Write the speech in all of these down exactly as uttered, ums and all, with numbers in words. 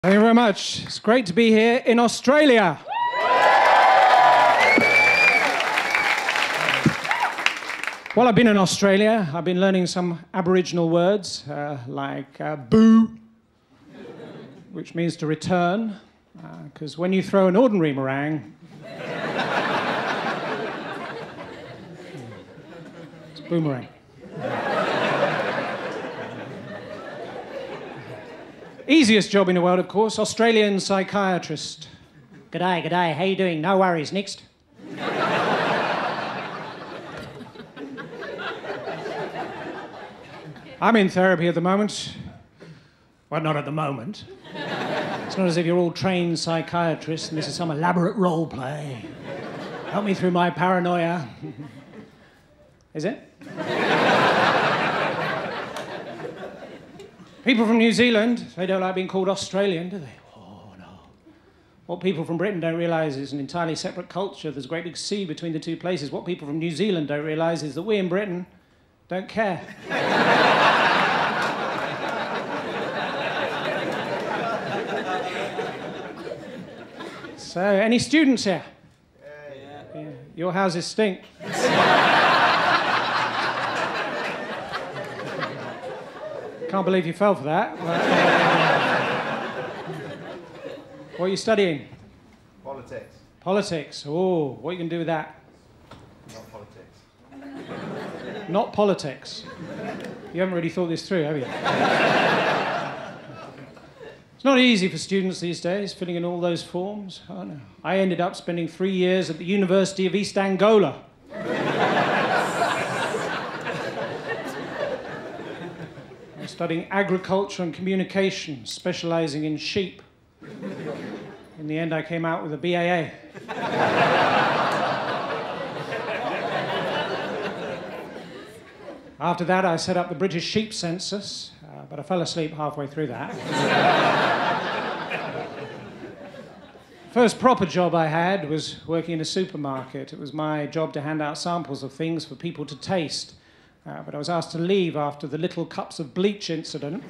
Thank you very much. It's great to be here in Australia. While I've been in Australia, I've been learning some Aboriginal words, uh, like uh, boo, which means to return, because uh, when you throw an ordinary meringue, it's boomerang. Easiest job in the world, of course, Australian psychiatrist. G'day, g'day, how you doing? No worries, next. I'm in therapy at the moment. Well, not at the moment. It's not as if you're all trained psychiatrists and this is some elaborate role play. Help me through my paranoia. Is it? People from New Zealand, they don't like being called Australian, do they? Oh, no. What people from Britain don't realise is an entirely separate culture. There's a great big sea between the two places. What people from New Zealand don't realise is that we in Britain don't care. So, any students here? Yeah. Yeah. Your houses stink. Can't believe you fell for that. But, uh, what are you studying? Politics. Politics. Oh, what are you going to do with that? Not politics. Not politics. You haven't really thought this through, have you? It's not easy for students these days, filling in all those forms. Oh, no. I ended up spending three years at the University of East Angola. Studying agriculture and communication, specialising in sheep. In the end, I came out with a B A A. After that, I set up the British Sheep Census, uh, but I fell asleep halfway through that. First proper job I had was working in a supermarket. It was my job to hand out samples of things for people to taste. Uh, but I was asked to leave after the little cups of bleach incident.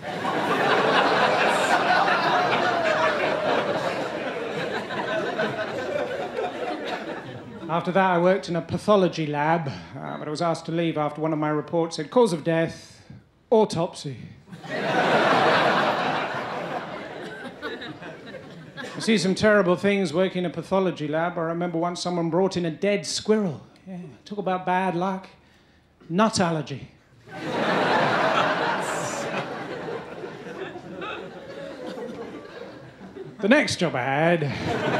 After that, I worked in a pathology lab, uh, but I was asked to leave after one of my reports said, cause of death, autopsy. I see some terrible things working in a pathology lab. I remember once someone brought in a dead squirrel. Yeah, talk about bad luck. Nut allergy. The next job I had,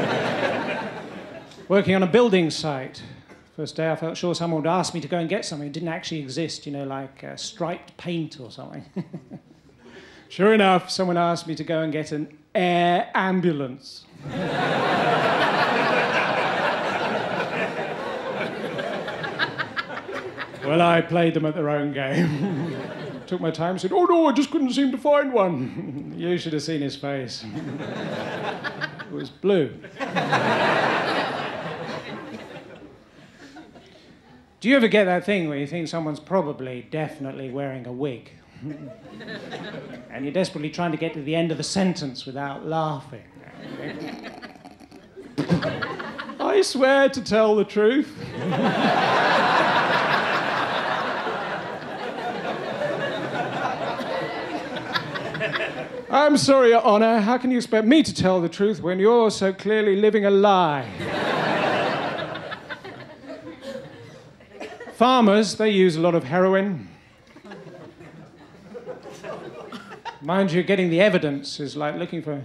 working on a building site. First day I felt sure someone would ask me to go and get something that didn't actually exist, you know, like uh, striped paint or something. Sure enough, someone asked me to go and get an air ambulance. Well, I played them at their own game. Took my time, said, oh no, I just couldn't seem to find one. You should have seen his face. It was blue. Do you ever get that thing where you think someone's probably, definitely wearing a wig? And you're desperately trying to get to the end of the sentence without laughing? I swear to tell the truth. I'm sorry, Your Honour. How can you expect me to tell the truth when you're so clearly living a lie? Farmers, they use a lot of heroin. Mind you, getting the evidence is like looking for...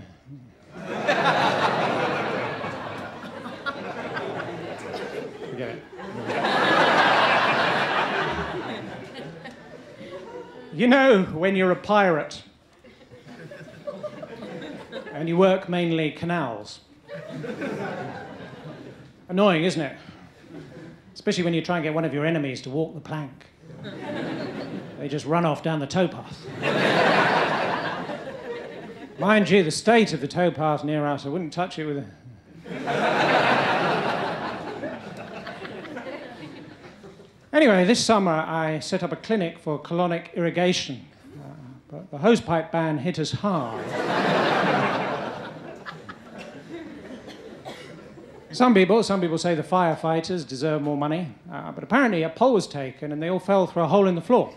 Forget it. You know, when you're a pirate, and you work mainly canals. Annoying, isn't it? Especially when you try and get one of your enemies to walk the plank. They just run off down the towpath. Mind you, the state of the towpath near us, I wouldn't touch it with a... Anyway, this summer I set up a clinic for colonic irrigation. Uh, but the hosepipe ban hit us hard. Some people, some people say the firefighters deserve more money, uh, but apparently a poll was taken and they all fell through a hole in the floor.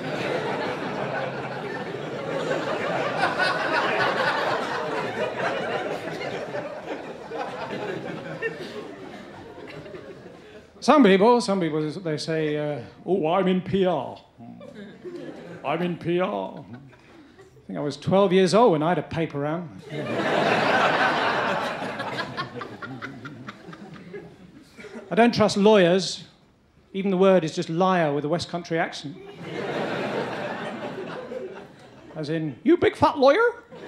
Some people, some people, they say, uh, oh, I'm in P R. I'm in P R. I think I was twelve years old when I had a paper round. I don't trust lawyers. Even the word is just liar with a West Country accent. As in, you big fat lawyer?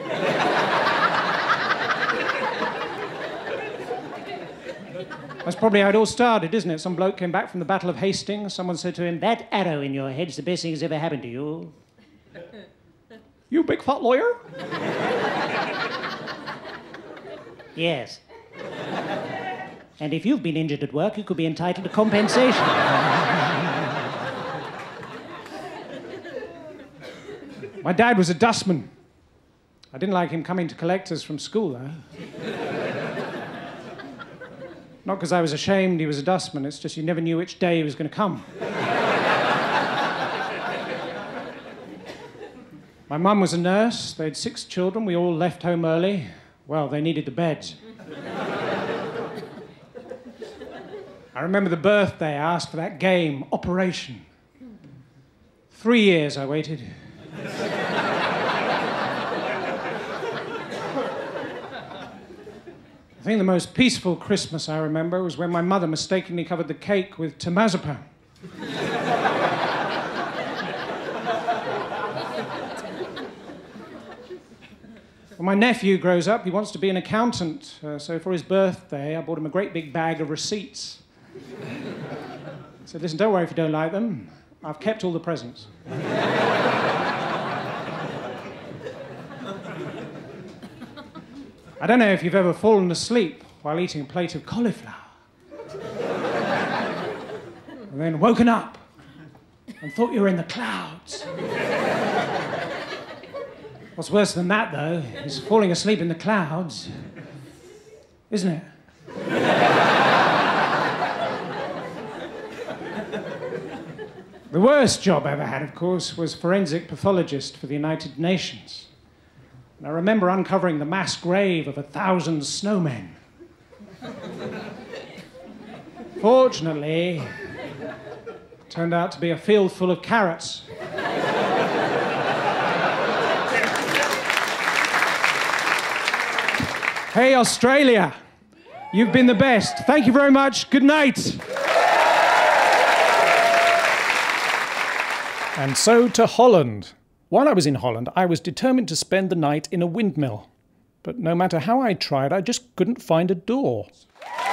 That's probably how it all started, isn't it? Some bloke came back from the Battle of Hastings. Someone said to him, that arrow in your head's the best thing that's ever happened to you. You big fat lawyer? Yes. And if you've been injured at work, you could be entitled to compensation. My dad was a dustman. I didn't like him coming to collect us from school, though. Not because I was ashamed he was a dustman, it's just you never knew which day he was going to come. My mum was a nurse. They had six children. We all left home early. Well, they needed the beds. I remember the birthday I asked for that game, Operation. Three years I waited. I think the most peaceful Christmas I remember was when my mother mistakenly covered the cake with temazepam. When my nephew grows up, he wants to be an accountant. Uh, so for his birthday, I bought him a great big bag of receipts. I said, listen, don't worry if you don't like them. I've kept all the presents. I don't know if you've ever fallen asleep while eating a plate of cauliflower. And then woken up and thought you were in the clouds. What's worse than that, though, is falling asleep in the clouds, isn't it? The worst job I ever had, of course, was forensic pathologist for the United Nations. And I remember uncovering the mass grave of a thousand snowmen. Fortunately, it turned out to be a field full of carrots. Hey, Australia, you've been the best. Thank you very much. Good night. And so to Holland. While I was in Holland, I was determined to spend the night in a windmill. But no matter how I tried, I just couldn't find a door.